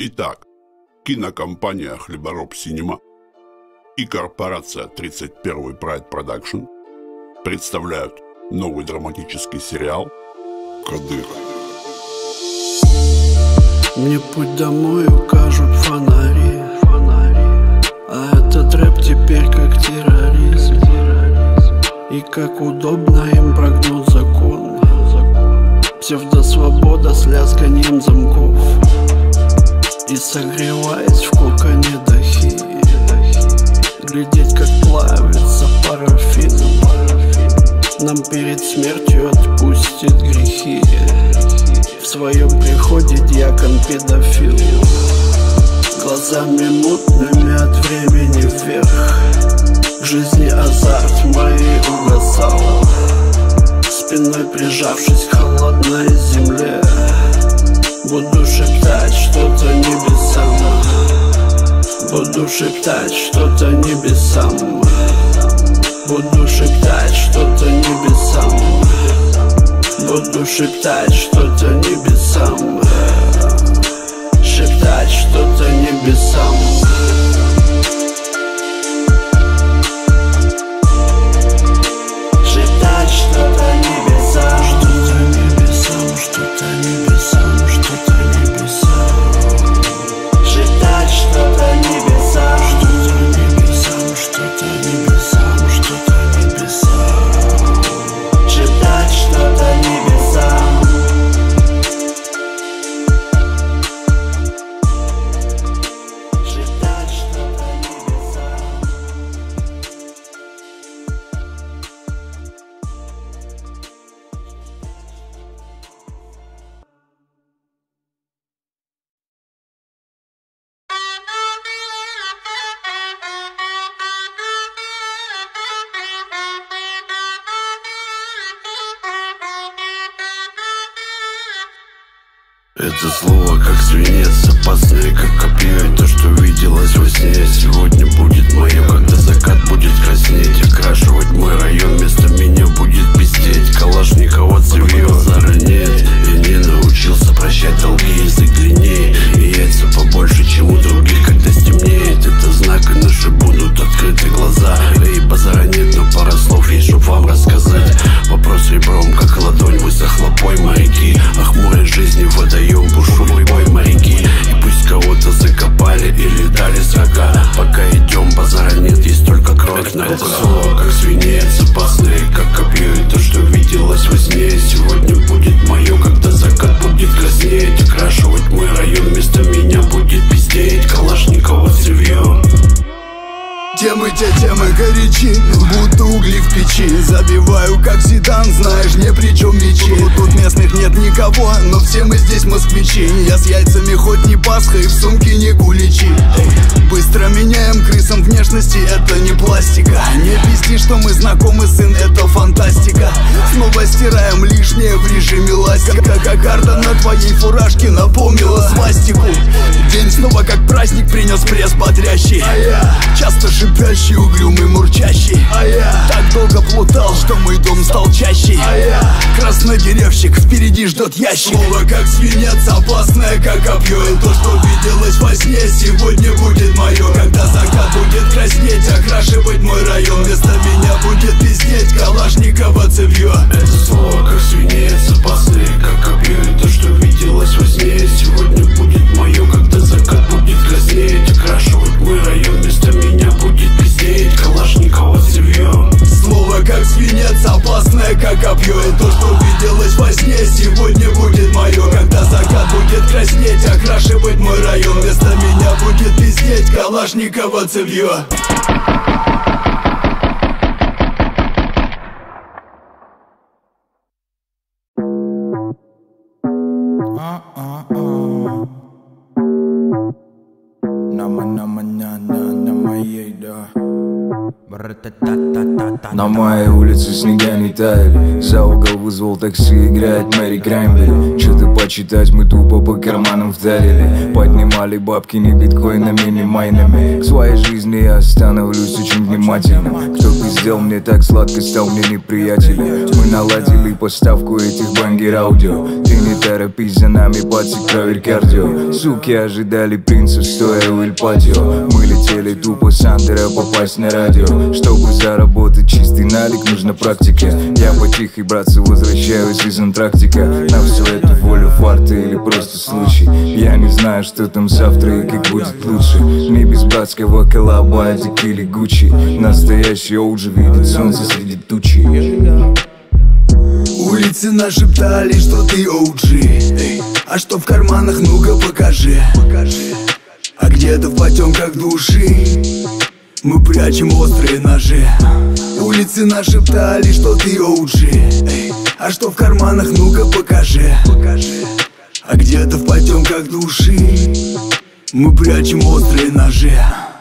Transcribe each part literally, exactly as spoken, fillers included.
Итак, кинокомпания «Хлебороб Синема» и корпорация тридцать первый Pride Production представляют новый драматический сериал «Кадыр». Мне путь домой укажут фонари, фонари. А этот рэп теперь как терроризм. И как удобно им прогнул закон. Псевдосвобода с лязганием замков. И согреваясь в коконе дахи, глядеть, как плавится парафин. Нам перед смертью отпустит грехи. В своем приходе дьякон педофил. Глазами мутными от времени вверх. В жизни азарт моей угасал. Спиной прижавшись к холодной земле, буду шептать что-то небесам. Буду шептать что-то небесам. Буду шептать что-то небесам. Буду шептать что-то небесам. Шептать что-то небесам. Шептать что-то небесам. Что-то небесам, что-то небесам, что-то небесам. Шептать что-то небесам. Что-то небесам, что-то небесам, что-то небесам. Шептать что-то небесам. Шептать что-то небесам. Это слово как свинец, опасное как копье. И то, что виделось во сне, сегодня будет мое. Когда закат будет краснеть, окрашивать мой район, вместо меня будет пиздеть Калашникова цевье. Базара нет, я не научился прощать долги. Язык длиннее и яйца побольше, чем у других. Когда стемнеет, это знак, и наши будут открыты глаза. Эй, базара нет, но пара слов есть, чтоб вам рассказать. Вопрос ребром, как ладонь, высохла пойма реки. А хмурой жизни водоем, бушевой бой моряки. И пусть кого-то закопали или дали срока, пока идем, базара нет, есть только кровь на руках. Это слово как свинец, опасное как копье. И то, что виделось во сне, сегодня будет мое. Когда закат будет краснеть, окрашивать мой район, вместо меня будет пиздеть Калашникова цевье. Темы те темы горячи, будто угли в печи. Забиваю как Зидан, знаешь, не при чем мечи. Тут местных нет никого, но все мы здесь москвичи. Я с яйцами хоть не Пасха и в сумке не куличи. Быстро меняем крысам внешности, это не пластика. Не пизди, что мы знакомы, сын, это фантастика. Снова стираем лишнее в режиме ластика. Как карта на твоей фуражке напомнила свастику. День снова как праздник принес пресс бодрящий. Часто шипящий, угрюмый, мурчащий. А я так долго плутал, что мой дом стал чаще. А я краснодеревщик, впереди ждет ящик. Слово как свинец, опасное как копье. И то, что виделось во сне, сегодня будет мое. Когда закат будет краснеть, окрашивать мой район, вместо меня будет пиздеть Калашникова цевье. Это слово как свинец, опасное как копье. И то, что виделось во сне, сегодня будет мое. Когда закат будет краснеть, окрашивать мой район, вместо меня будет пиздеть Калашникова цевье. Слово как свинец, опасное как копье. И то, что виделось во сне, сегодня будет мое. Когда закат будет краснеть, окрашивать мой район, вместо меня будет пиздеть Калашникова цевье. Nama nama nya nya nya mayeda. На моей улице снега не таяли. За угол вызвал такси, играет Мэри Краймбери. Что-то почитать мы тупо по карманам вдарили. Поднимали бабки не биткоинами, не майнами. К своей жизни я становлюсь очень внимательным. Кто бы сделал мне так сладко, стал мне неприятелем. Мы наладили поставку этих бангер аудио. Ты не торопись за нами, пацик, проверь кардио. Суки ожидали принца, стоя у Эль-Патио. Мы летели тупо с Андера попасть на радио. Чтобы заработать чистый налик, нужна практика. Я потихо, братцы, возвращаюсь из Антарктика. На всю эту волю фарта или просто случай. Я не знаю, что там завтра и как будет лучше. Не без братского коллаба, Адик или Гуччи. Настоящий оуджи видит солнце среди тучи. Улицы нашептали, что ты оу джи. А что в карманах, ну-ка покажи. А где-то в потемках души мы прячем острые ножи. Улицы нашептали, что ты оу джи. А что в карманах, ну-ка покажи. А где-то в потемках души мы прячем острые ножи.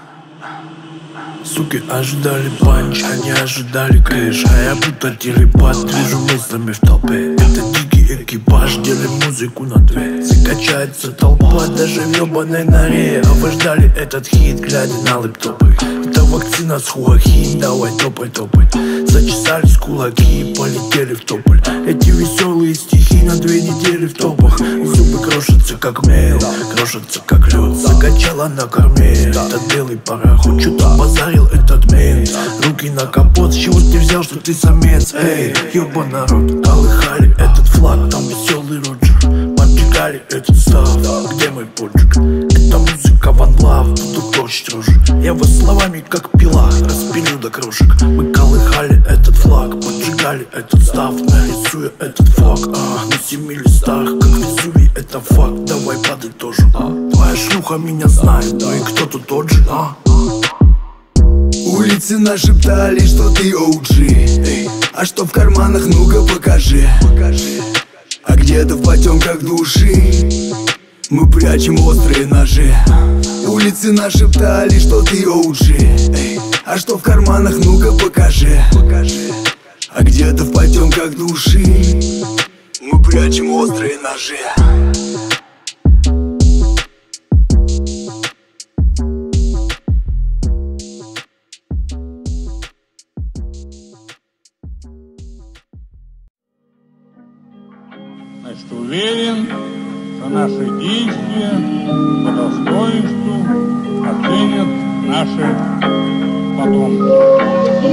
Суки ожидали панч, они ожидали кэш. А я будто телепат, движу мыслями в толпе. Это дикий экипаж, делим музыку на две. Закачается толпа даже в ёбаной норе. А вы ждали этот хит, глядя на лэптопы. Это вакцина с хуахин, давай топай, топай. Зачесались кулаки, полетели в тополь. Эти веселые стихи на две недели в топах. Зубы крошатся как мел, крошатся как лед. Закачала на корме этот белый пароход. Что-то базарил этот мент. Руки на капот, с чего ты взял, что ты самец? Эй, ёба народ, колыхали этот флаг. Там веселый Роджер, поджигали этот став. Где мой поджиг? Это музыка One Love, буду точить рожи. Я вас словами как пила, распилю до крошек. Мы колыхали этот флаг, поджигали этот став. Нарисуя этот флаг, а, на семи листах, как Везувий, это факт. Давай подытожим, а. Твоя шлюха меня знает, ну и кто тут тот же, а? Улицы нашептали, что ты оу джи. А что в карманах, ну-ка покажи. А где-то в потемках души мы прячем острые ножи. Улицы нашептали, что ты оу джи. А что в карманах, ну-ка покажи. А где-то в потемках души мы прячем острые ножи. Значит, уверен, что наши действия по достоинству оценят наши потомки.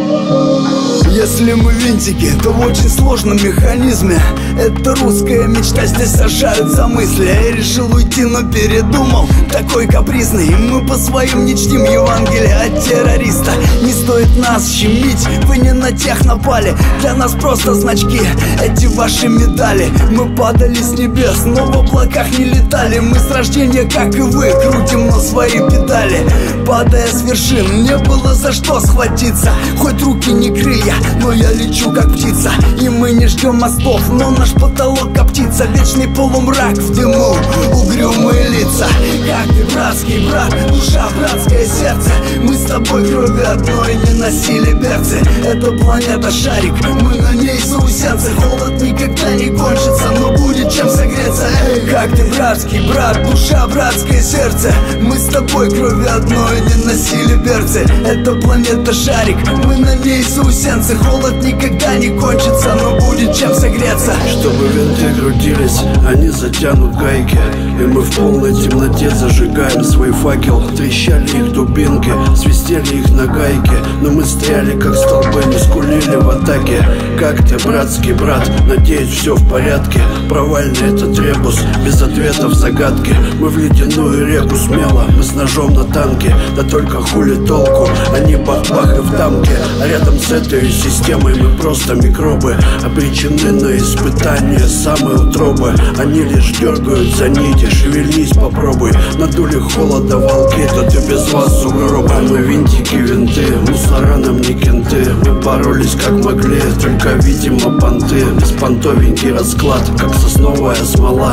Если мы винтики, то в очень сложном механизме. Это русская мечта, здесь сажают за мысли. Я решил уйти, но передумал, такой капризный. Мы по своим не чтим Евангелие от террориста. Не стоит нас щемить, вы не на тех напали. Для нас просто значки, эти ваши медали. Мы падали с небес, но в облаках не летали. Мы с рождения, как и вы, крутим на свои педали. Падая с вершин, не было за что схватиться. Хоть руки не крылья, но я лечу как птица. И мы не ждем мостов, но наш потолок коптится. Вечный полумрак в дыму, угрюмые лица. Как ты, братский брат, душа, братское сердце. Мы с тобой крови одной не носили берцы. Это планета шарик, мы на ней заусенцы. Холод никогда не кончится, но будет чем согреться. Эй, как ты, братский брат, душа, братское сердце. Мы с тобой крови одной не носили берцы. Это планета шарик, мы на ней заусенцы. Холод никогда не кончится, но будет чем согреться. Чтобы винты крутились, они затянут гайки. И мы в полной темноте зажигаем свой факел. Трещали их дубинки, свистели их на гайке. Но мы стояли как столбы, не скулили в атаке. Как ты, братский брат, надеюсь, все в порядке. Провальный этот ребус, без ответов загадки. Мы в ледяную реку смело, мы с ножом на танке. Да только хули толку, они бах-бах и в дамке. А рядом с этой системой мы просто микробы, обречены на испытания самой утробы. Они лишь дергают за нити, шевельнись, попробуй. Надули холода волки, то ты без вас сугробы. Мы винтики, винты, мусора нам не кенты. Мы боролись как могли, только видимо понты. Беспонтовенький расклад, как сосновая смола. Нас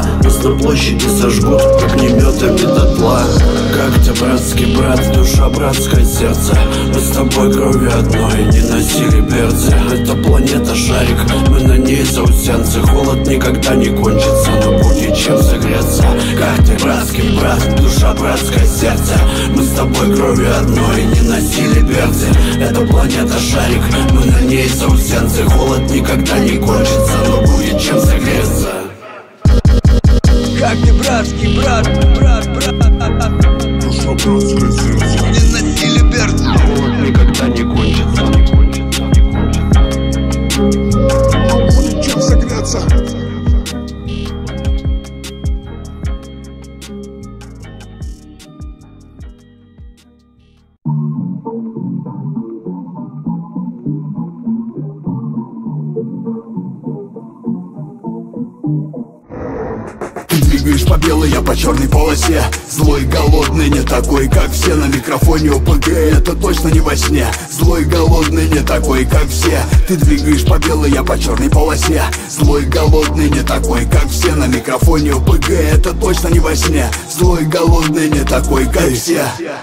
на площади сожгут огнеметами дотла. Как ты, братский брат, душа, братское сердце, мы с тобой крови одной, не носили берцы. Это планета шарик, мы на ней заусенцы. Холод никогда не кончится, но будет чем согреться. Как ты, братский брат, душа, братское сердце, мы с тобой крови одной, не носили берцы. Это планета шарик, мы на ней заусенцы. Холод никогда не кончится, но будет чем согреться. Как ты, братский брат, брат, брат, душа, братское сердце, не носили берцы. Холод никогда не кончится, не кончится, не кончится. будет чем согреться. Двигаешь по белой, я по черной полосе. Злой, голодный, не такой, как все. На микрофоне ОПГ, это точно не во сне. Злой, голодный, не такой, как все. Ты двигаешь по белой, я по черной полосе. Злой, голодный, не такой, как все. На микрофоне ОПГ, это точно не во сне. Злой, голодный, не такой, как все.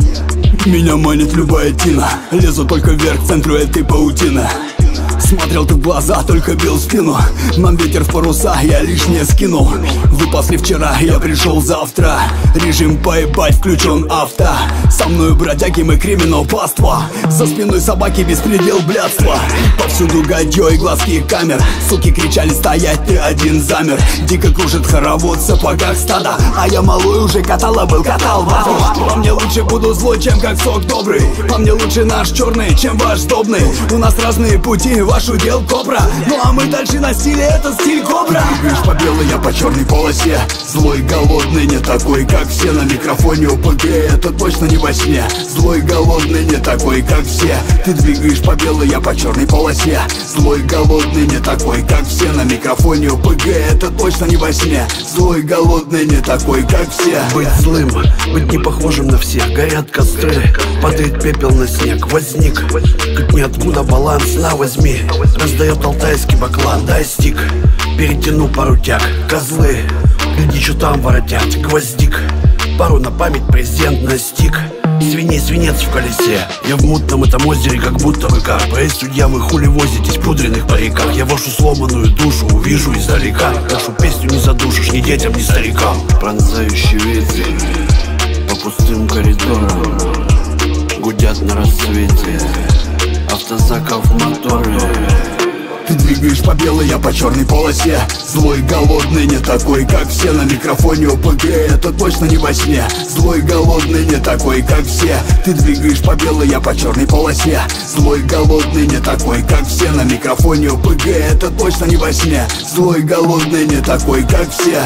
Меня манит любая тина, лезу только вверх, к центру этой паутины. Смотрел ты в глаза, только бил в спину. Нам ветер в паруса, я лишнее скинул. Вы пасли вчера, я пришел завтра. Режим поебать, включен авто. Со мною бродяги, мы криминал паства. За спиной собаки, беспредел, блядство. Повсюду гадьё и глазки камер. Суки кричали стоять, ты один замер. Дико кружит хоровод в сапогах стада. А я малой уже катала, был катал батл. По мне лучше буду злой, чем как сок добрый. По мне лучше наш черный, чем ваш сдобный. У нас разные пути, ваш удел кобра. Ну а мы дальше носили этот стиль кобра. Двигаешь по белой, я по черной полосе. Злой, голодный, не такой, как все. На микрофоне ОПГ, это точно не во сне. Злой, голодный, не такой, как все. Ты двигаешь по белой, я по черной полосе. Злой, голодный, не такой, как все. На микрофоне ОПГ, это точно не во сне. Злой, голодный, не такой, как все. Быть злым, быть не похожим на всех. Горят костры, падает пепел на снег. Возник, как ниоткуда баланс, на возьми. Раздает алтайский баклан, дай стик. Перетяну пару тяг, козлы. Гляди, что там воротят, гвоздик. Пару на память, презент на стик. Свиней свинец в колесе. Я в мутном этом озере, как будто вы карп. Эй, судья, вы хули возитесь в пудренных париках. Я вашу сломанную душу увижу издалека. Нашу песню не задушишь ни детям, ни старикам. Пронзающий ветер по пустым коридорам гудят на рассвете автозаков моторы. Ты двигаешь по белой, я по черной полосе. Злой, голодный, не такой, как все. На микрофоне ОПГ, это точно не во сне. Злой, голодный, не такой, как все. Ты двигаешь по белой, я по черной полосе. Злой, голодный, не такой, как все. На микрофоне ОПГ, это точно не во сне. Злой, голодный, не такой, как все.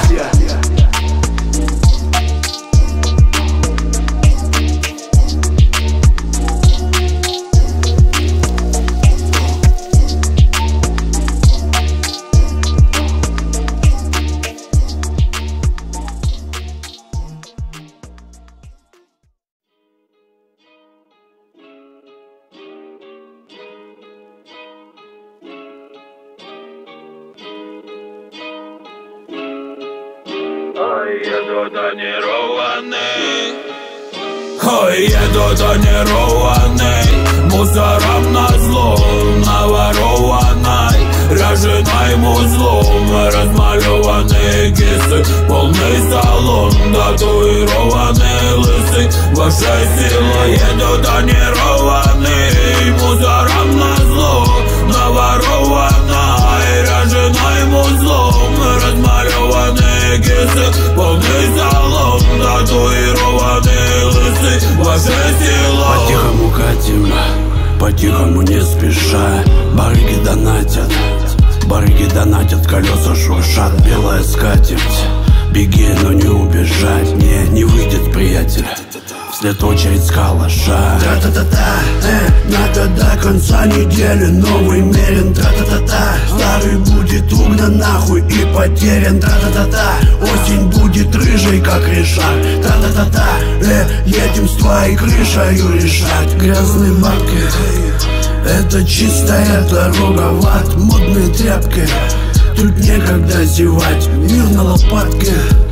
Ой, еду тонированный, ой, еду тонированный, мусором назло наворованной, роженой музлом, размалеванные кисы, полный салон, татуированный лысый, ваша сила. Еду тонированный, мусором назло наворованной, роженой музлом, размалеванные кисы, полный салон, татуированный лысый, ваша сила. По-тихому катим, по-тихому не спеша. Барыги донатят, барыги донатят, колеса шуршат, белая скатерть. Беги, но не убежать, не, не выйдет, приятель. Вслед очередь с калаша. Тра-та-та-та, э, надо до конца недели новый мерен. Тра-та-та-та, старый будет угнан нахуй и потерян. Тра-та-та-та, осень будет рыжей, как Ришар. Тра-та-та-та, э, едем с твоей крышею решать. Грязные бабки, это чистая дорога в ад. Модные тряпки, тут некогда зевать. Мир на лопатке,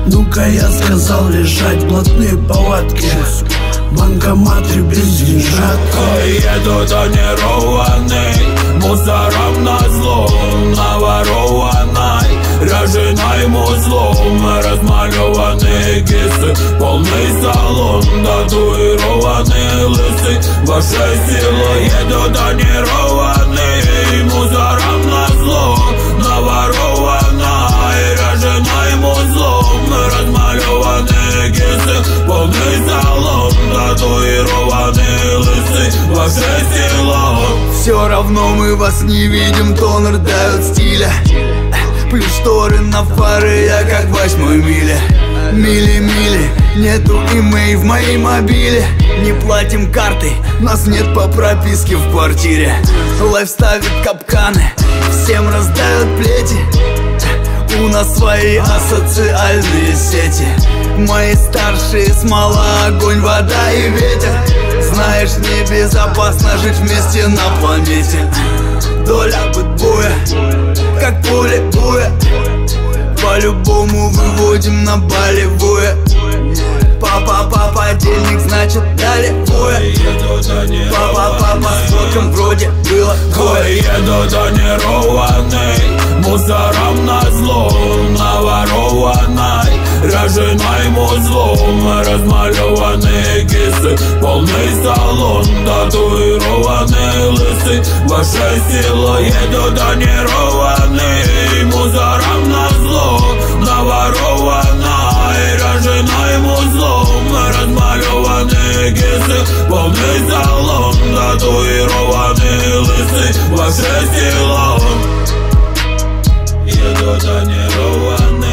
Ну-ка, я сказал лежать, блатные палатки, банкоматы без деньжат. Еду тонированный, мусором назло, наворованной, ряженой музлом, размалеванные кисы, полный салон, татуированный лысый. Ваша сила, еду тонированный, мусором назло, наворованной, ряженой музлом, размалеванные кисы, полный салон, татуированный лысый. Ваша сила. Все равно мы вас не видим, тонер дает стиля. Плюс шторы на фары, я как в восьмой миле. Мили-мили, нету имей в моей мобиле. Не платим картой, нас нет по прописке в квартире. Лайф ставит капканы, всем раздают плети. У нас свои асоциальные сети. Мои старшие смола, огонь, вода и ветер. Знаешь, небезопасно жить вместе на планете. Доля бытбуя, как поле буя. По-любому выводим на болевое. Папа, папа, денег, значит дали боя. Папа, папа, сколько вроде было двое. Еду тонированный, мусором назло, наворованной, ряженой музлом, размалеванные кисы, полный салон, татуированный лысый. Ваша сила, еду тонированный, мусором назло, наворованной, ряженой музлом, размалеванные кисы, полный салон, татуированный лысый. Ваша сила, еду тонированный.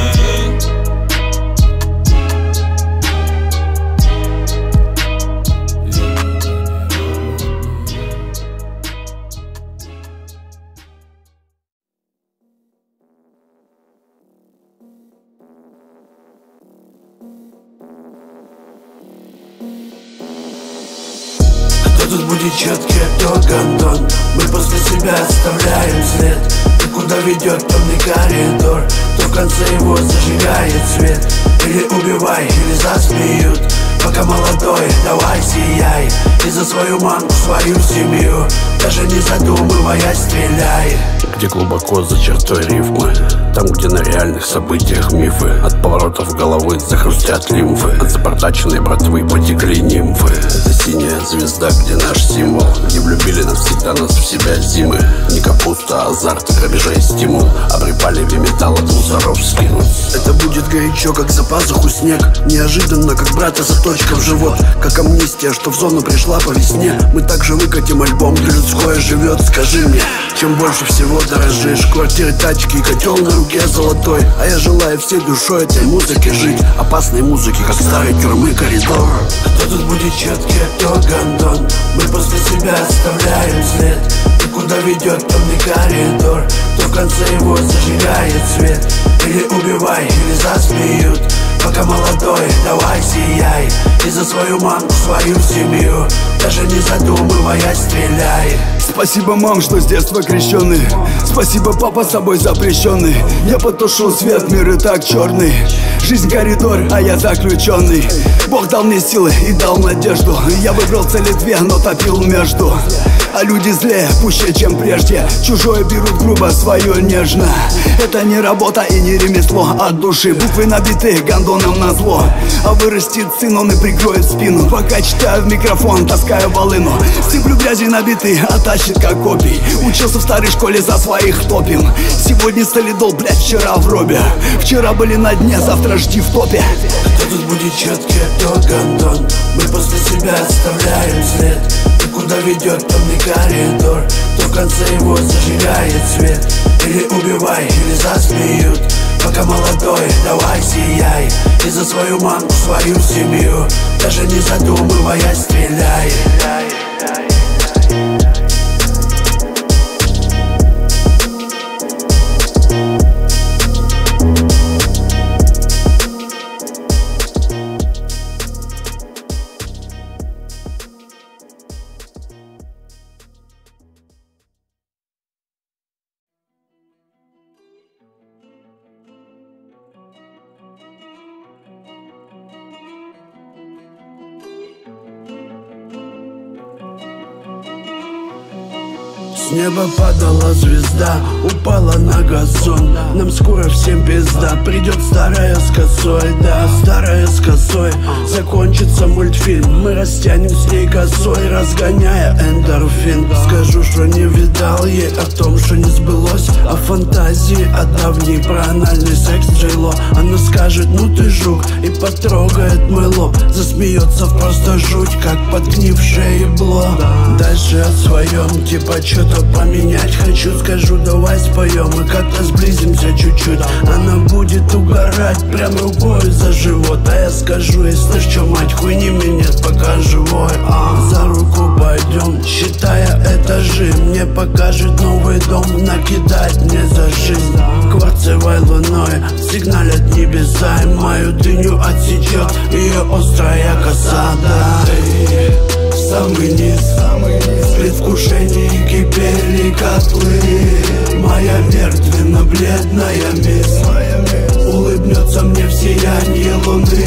Кто тут будет четкий, а кто гондон? Мы после себя оставляем след. И куда ведет темный коридор, то в конце его зажигает свет. Или убивай, или засмеют. Пока молодой, давай сияй. И за свою маму, свою семью, даже не задумываясь, стреляй. Где глубоко за чертой рифмы, там, где на реальных событиях мифы. От поворотов головы захрустят лимфы, от запортаченной братвы потекли нимфы. Это синяя звезда, где наш символ, где влюбили навсегда нас в себя зимы. Не капуста, а азарт, грабежей стимул, а при палеве металл от мусоров скинуть. Это будет горячо, как за пазуху снег. Неожиданно, как брата заточка в живот. Как амнистия, что в зону пришла по весне. Мы также выкатим альбом, где людское живет. Скажи мне, чем больше всего дорожишь? Квартиры, тачки и котел на руке золотой. А я желаю всей душой этой музыки жить. Опасной музыки, как старой тюрьмы коридор. Кто тут будет четкий, а кто гондон? Мы после себя оставляем след. И куда ведет темный коридор, то в конце его зажигает свет. Или убивай, или засмеют. Пока молодой, давай сияй. И за свою маму, свою семью, даже не задумываясь, стреляй. Спасибо, мам, что с детства крещеный. Спасибо, папа, с собой запрещенный. Я потушил свет, мир и так черный. Жизнь коридор, а я заключенный. Бог дал мне силы и дал надежду. Я выбрал цели две, но топил между. А люди злее, пуще, чем прежде. Чужое берут грубо, свое нежно. Это не работа и не ремесло. От души буквы набиты гондоном на зло. А вырастет сын, он и прикроет спину. Пока читаю в микрофон, таскаю волыну. Сыплю грязи набитый, а тащит как копий. Учился в старой школе, за своих топим. Сегодня солидол, блядь, вчера в робе. Вчера были на дне, завтра жди в топе. Кто тут будет четкий, а кто гондон? Мы после себя оставляем след. И куда ведет темный коридор, то в конце его зажигает свет. Или убивай, или засмеют. Пока молодой, давай сияй. И за свою маму, свою семью, даже не задумываясь, стреляй. С неба падала звезда, упала на газон. Нам скоро всем пизда, придет старая с косой. Да, старая с косой. Закончится мультфильм, мы растянем с ней косой, разгоняя эндорфин. Скажу, что не видал ей о том, что не сбылось, о фантазии, о давней, про анальный секс Джейло. Она скажет, ну ты жук, и потрогает мой лоб. Засмеется в просто жуть, как подгнившее ебло. Дальше о своем, типа что-то поменять хочу. Скажу, давай споем и как-то сблизимся чуть-чуть. Она будет угорать прям рукой за живот. А я скажу, если что, мать, хуйни мне нет, пока живой. а, За руку пойдем, считая этажи. Мне покажет новый дом, накидать мне за жизнь. Кварцевой луной сигналят небеса, и мою дыню отсечет ее острая коса. Да, в самый низ, в предвкушении кипели котлы. Моя мертвенно-бледная мисс улыбнется мне в сиянии луны.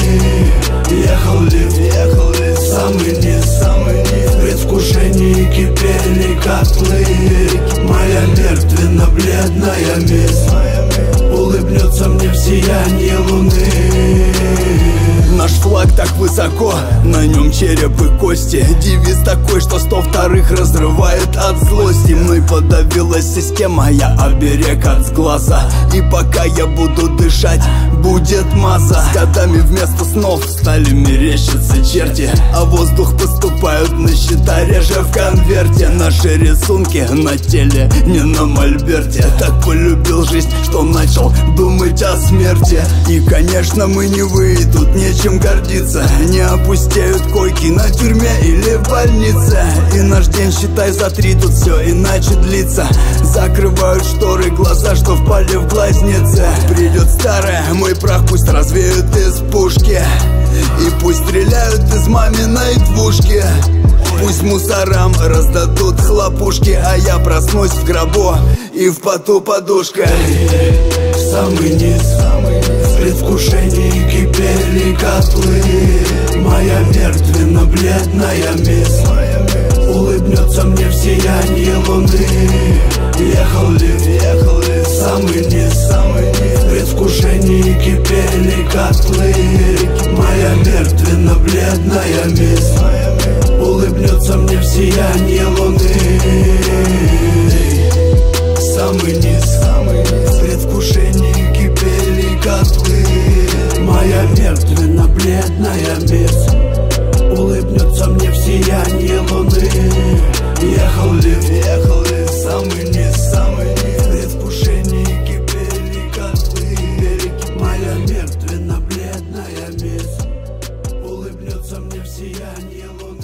Ехал лифт, ехал лифт, в самый низ, самый низ. В предвкушении кипели котлы. Моя мертвенно-бледная мисс улыбнется мне в сиянии луны. Наш флаг так высоко, на нем череп и кости. Девиз такой, что сто вторых разрывает от злости. Мной подавилась система, я оберег от сглаза. И пока я буду дышать, будет масса. С годами вместо снов стали мерещиться черти, а воздух поступают на счета реже в конверте. Наши рисунки на теле, не на мольберте. Так полюбил жизнь, что начал думать о смерти. И конечно мы не вы, тут нечем гордиться. Не опустеют койки на тюрьме или в больнице. И наш день, считай, за три, тут все иначе длится. Закрывают шторы глаза, что впали в глазницы. Придет старая, мой прах пусть развеют из пушки. И пусть стреляют из маминой двушки. Пусть мусорам раздадут хлопушки, а я проснусь в гробу и в поту подушкой. В самый низ, в предвкушении кипели котлы. Моя мертвенно-бледная мисс улыбнется мне в сиянии луны. Ехал лифт, ехал лифт, в самый низ, самый низ. В предвкушении кипели котлы. Моя мертвенно-бледная мисс улыбнется мне в сиянии луны. Самый низ, самый низ. В предвкушении кипели котлы. Моя мертвенно-бледная мисс улыбнется мне в сиянии луны. Ехал лифт, ехал лифт, самый низ, самый низ. В предвкушении кипели котлы. Моя мертвенно-бледная мисс улыбнется мне в сиянии луны.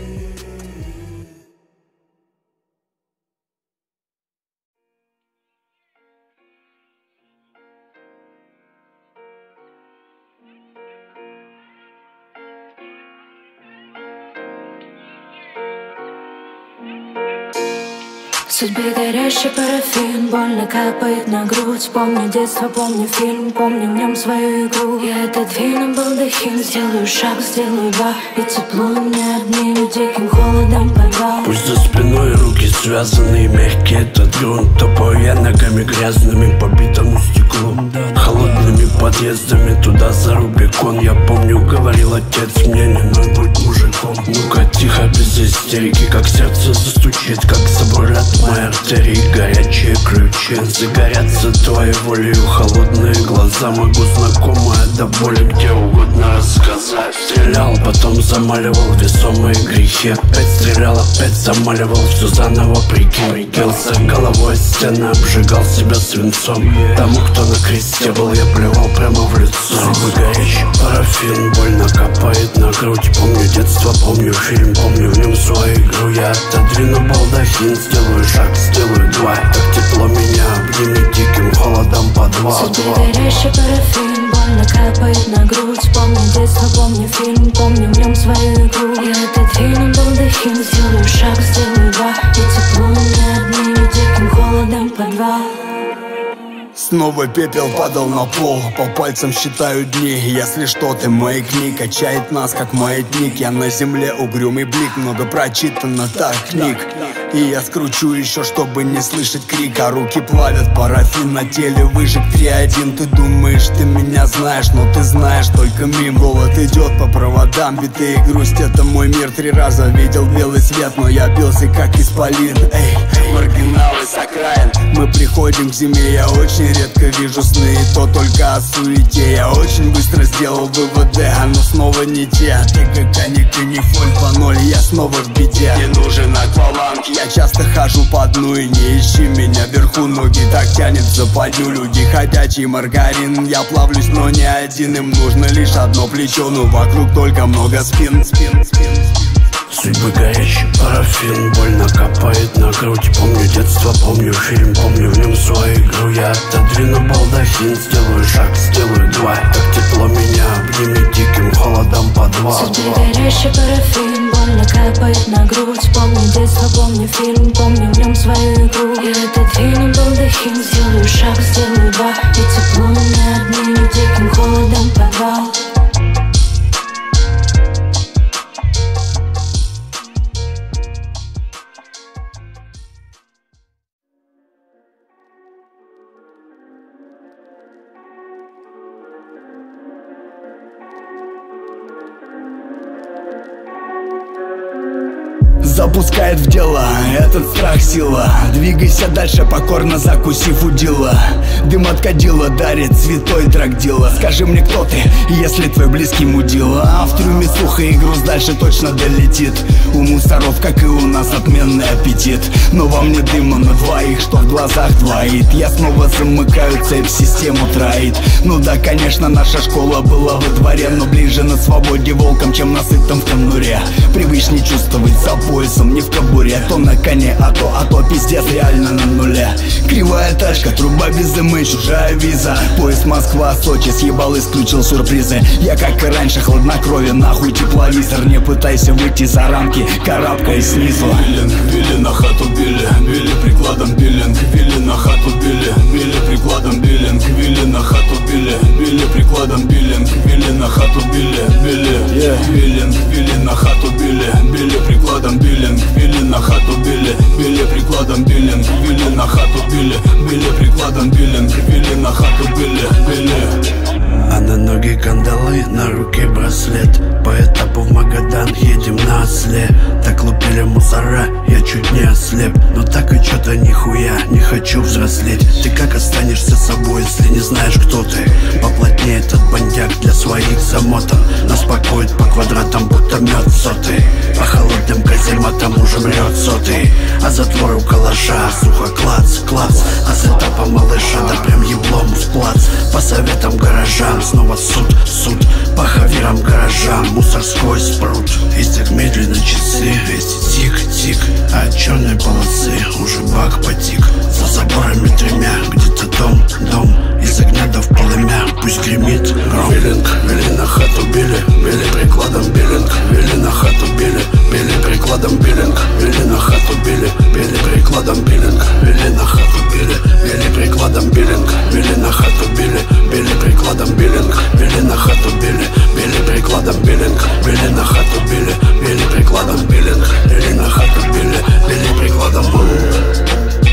Судьбы горящий парафин больно капает на грудь. Помню детство, помню фильм, помню в нем свою игру. Я отодвину балдахин, сделаю шаг, сделаю два, и тепло мне одним диким холодом подвал. Пусть за спиной руки связаны, мягкий этот грунт. Топаю я ногами грязными по битому стеклу. Холодными подъездами туда за Рубикон. Я помню, говорил отец, мне не надо быть мужиком. Ну-ка тихо, без истерики, как сердце застучит, как заболят мои артерии. Горячие ключи загорятся твоей волею. Холодные глаза, могу знакомая до боли где угодно рассказать. Стрелял, потом замаливал весомые грехи. Опять стрелял, опять замаливал, все заново прикинь. Бился головой о стены, обжигал себя свинцом. Тому, кто на кресте был, я плевал прямо в лицо. Зубы горячий парафин, больно капает на грудь. Помню детство, помню фильм, помню в нем свою игру. Я отодвину балдахин, сделаю шаг, сделаю два, так тепло меня обнимет диким холодом подвал. Судьбы горящий парафин, больно капает на грудь. Помню детство, помню фильм, помню в нем свою игру. Я отодвину балдахин, сделаю шаг, сделаю два, и тепло меня обнимет диким холодом подвал. Снова пепел падал на пол, по пальцам считаю дни. Если что, ты маякни, качает нас как маятник. Я на земле угрюмый блик, много прочитано так книг. И я скручу еще, чтобы не слышать крика. Руки плавят парафин, на теле выжиг три один. Ты думаешь, ты меня знаешь, но ты знаешь только мим. Голод идет по проводам, биты и грусть, это мой мир. Три раза видел белый свет, но я бился как исполин. Эй, маргиналы с окраин. Мы приходим к зиме, я очень редко вижу сны, и то только о суете. Я очень быстро сделал выводы, но снова не те. Ты как каник и не фоль по ноль, я снова в беде. Не нужен акваланг, я часто хожу по дну. И не ищи меня вверху, ноги так тянет в западню. Люди ходячий маргарин, я плавлюсь, но не один. Им нужно лишь одно плечо, но вокруг только много спин, спин, спин, спин. Судьбы горячий парафин, больно капает на грудь. Помню детство, помню фильм, помню в нем свою игру. Я отодвину балдахин, сделаю шаг, сделаю два. Так тепло меня обнимет диким холодом подвал. Судьбы горячий парафин, больно капает на грудь. Помню детство, помню фильм, помню в нем свою игру. Я отодвину балдахин, сделаю шаг, сделаю два. И тепло меня обнимет диким холодом подвал. Запускает в дело этот страх сила. Двигайся дальше, покорно закусив удила. Дым от кадила дарит святой драгдила. Скажи мне, кто ты, если твой близкий мудила. А в трюме сухо и груз дальше точно долетит. У мусоров, как и у нас, отменный аппетит. Но во мне дыма на двоих, что в глазах двоит. Я снова замыкаю цепь, систему троит. Ну да, конечно, наша школа была во дворе, но ближе на свободе волком, чем на сытом в конуре. Привычней чувствовать за поясом, не в кобуре. То на коне, а то, а то пиздец реально на нуле. Кривая тачка, труба без имы, чужая виза. Поезд Москва-Сочи съебал, исключил сюрпризы. Я как и раньше хладнокровен, нахуй тепловизор. Не пытайся выйти за рамки, карабкаясь снизу. Биллинг, били на хату, били, били прикладом биллинг, били на хату, били, били прикладом биллинг, били на хату, били, били прикладом биллинг, били на хату, били, били, биллинг, били на хату, били, били прикладом биллинг, били на хату, били, били прикладом биллинг, били на хату, били, били прикладом биллинг, били на хату, били, били. А на ноги кандалы, на руке браслет. По этапу в Магадан едем на осле. Так лупили мусора, я чуть не ослеп. Но так и чё-то нихуя, не хочу взрослеть. Ты как останешься собой, если не знаешь, кто ты? Поплотнее этот бандяк для своих замотан. Нас пакует по квадратам, будто мёд сотый. По холодным казематам уже мрёт сотый. А затвор у калаша, сухо клац, клац. А с этапа малыша, да прям еблом в плац. По советам гаражам, снова суд, суд. По хаверам гаражам, мусорской спрут. Есть так медленно часы, эти тик-тик. А от черной полосы уже бак потик. За заборами тремя, где-то дом, дом. Из огня до в полымя, пусть гремит гром. Биллинг, били на хату, били, били прикладом биллинг, били на хату, били, били прикладом биллинг, били на хату, били, били прикладом биллинг, били на хату, били, били прикладом биллинг, били на хату, били, били прикладом биллинг, били на хату, били, били прикладом биллинг, били на хату, били, били прикладом биллинг, били на хату, били, били прикладом биллинг.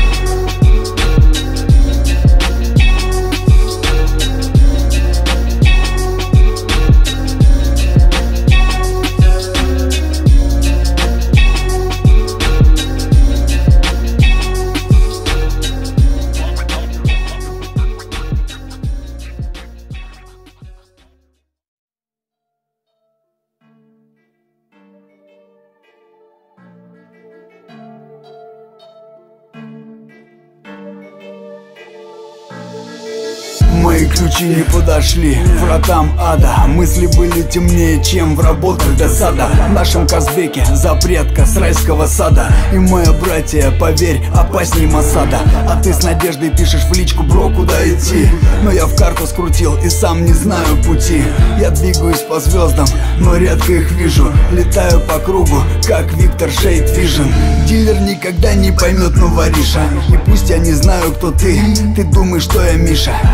Мои ключи не подошли вратам ада. Мысли были темнее, чем в работах досада. В нашем Казбеке запретка с райского сада. И моя братья, поверь, опасней Масада. А ты с надеждой пишешь в личку: бро, куда идти? Но я в карту скрутил и сам не знаю пути. Я двигаюсь по звездам, но редко их вижу. Летаю по кругу, как Виктор Шейд Вижн. Дилер никогда не поймет, но воришка. И пусть я не знаю, кто ты, ты думаешь, что я Миша. Мир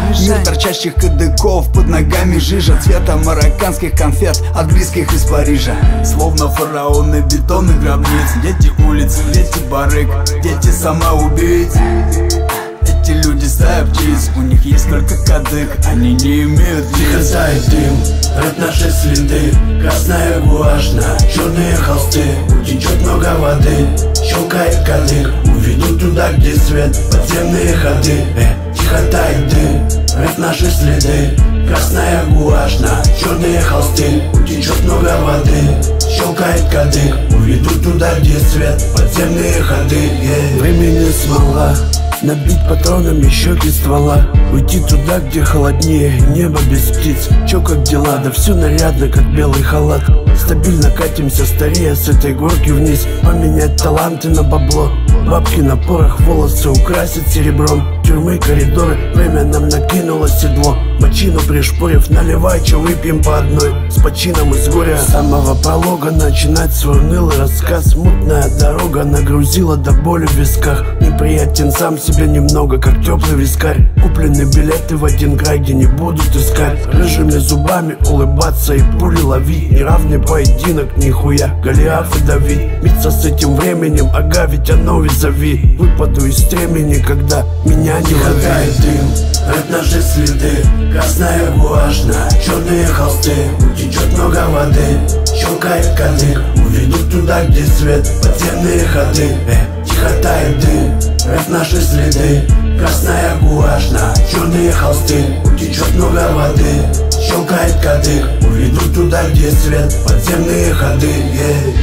торчащих кадыков, под ногами жижа цвета марокканских конфет от близких из Парижа. Словно фараоны бетонных гробниц, дети улицы, дети барыг, дети самоубийц. Эти люди стая птиц, у них есть только кадык, они не имеют лиц. Тихо тает дым, рэп наши следы, красная гуашь на черные холсты. Утечет много воды, щелкает кадык, уведу туда, где свет, подземные ходы. Э, тихо тает дым, рэп наши следы, красная гуашь на черные холсты. Утечет много воды, щелкает кадык, уведу туда, где свет, подземные ходы. Yeah. Времени смола, набить патронами щеки ствола, уйти туда, где холоднее, небо без птиц. Чё, как дела? Да все нарядно, как белый халат. Стабильно катимся, старея с этой горки вниз. Поменять таланты на бабло, бабки на порох, волосы украсить серебром. Тюрьмы, коридоры, время нам накинуло седло. Мочину пришпорив, наливай, чё, выпьем по одной. С почином из горя, с самого пролога начинать свой унылый рассказ. Мутная дорога нагрузила до боли в висках. Неприятен сам себе немного, как теплый вискарь. Куплены билеты в один край, где не будут искать. Рыжими зубами улыбаться и пули ловить. Неравный поединок, нихуя, Голиаф и Давид. Биться с этим временем, ага, ведь оно визави. Выпаду из стремени, когда меня не хватает дым, рэп наши следы, красная гуашь на черные холсты. Утечет много воды, щелкает кадык, уведу туда, где свет, подземные ходы. Э, тихо тает дым, рэп наши следы, красная гуашь на черные холсты. Утечет много воды, щелкает кадык, уведу туда, где свет, подземные ходы. Yeah.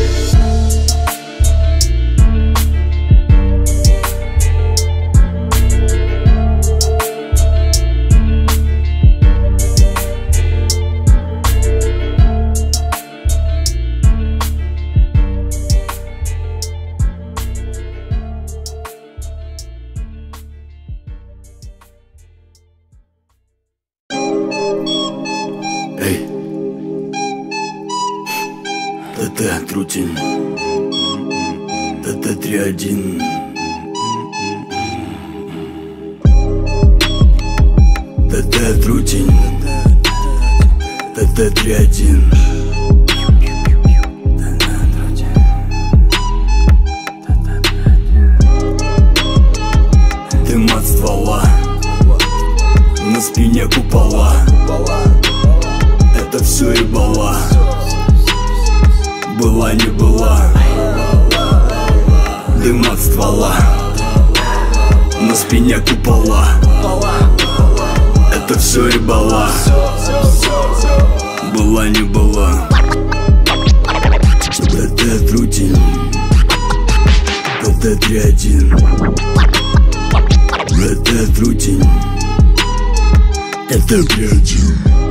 Эй, ТТ Трутень, ТТ три один. ТТ Трутень, ТТ три один. Дым от ствола, на спине купола. Это все и была, была не была. Дым от ствола, на спине купола. Это все и была, была не была. ТТ Трутень, ТТ три один. ТТ Трутень, ТТ три один.